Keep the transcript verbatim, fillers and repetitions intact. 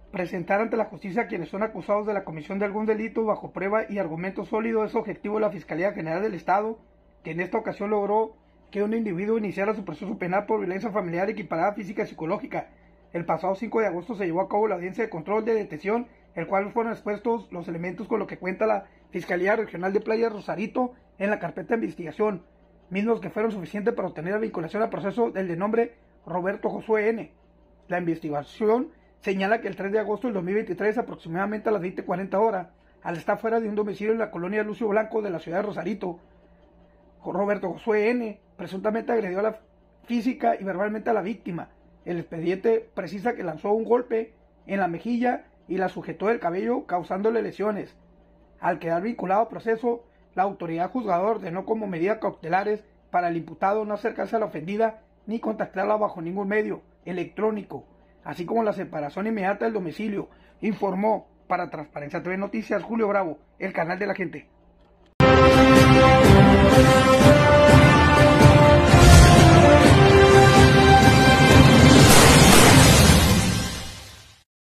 presentar ante la justicia a quienes son acusados de la comisión de algún delito bajo prueba y argumento sólido es objetivo de la Fiscalía General del Estado, que en esta ocasión logró que un individuo iniciara su proceso penal por violencia familiar equiparada física y psicológica. El pasado cinco de agosto se llevó a cabo la audiencia de control de detención, el cual fueron expuestos los elementos con los que cuenta la Fiscalía Regional de Playa Rosarito en la carpeta de investigación, mismos que fueron suficientes para obtener la vinculación al proceso del de nombre Roberto Josué N. La investigación señala que el tres de agosto del dos mil veintitrés, aproximadamente a las veinte cuarenta horas, al estar fuera de un domicilio en la colonia Lucio Blanco de la ciudad de Rosarito, Roberto Josué N. presuntamente agredió a la física y verbalmente a la víctima. El expediente precisa que lanzó un golpe en la mejilla y la sujetó del cabello, causándole lesiones. Al quedar vinculado al proceso, la autoridad juzgadora ordenó como medidas cautelares para el imputado no acercarse a la ofendida ni contactarla bajo ningún medio electrónico, así como la separación inmediata del domicilio, informó para Transparencia T V Noticias Julio Bravo, el canal de la gente.